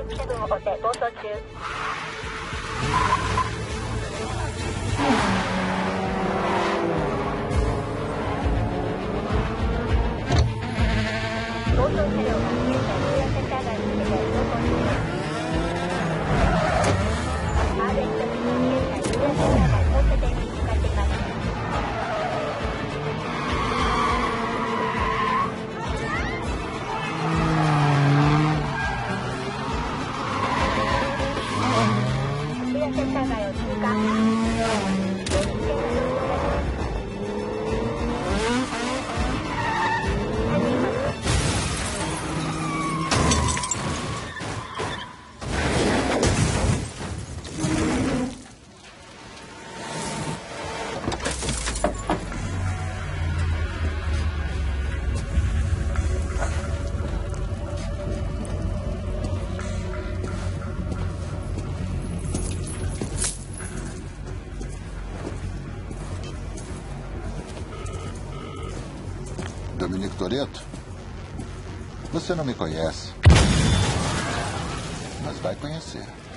セブンを追って暴走中。暴走車両が現在ユーラセンター街に向けて走行中です。RX 現在ユーラセンター街交差点に向かっています。ユーラセンター街を通過。危険な状況です。 Dominique Toretto, você não me conhece, mas vai conhecer.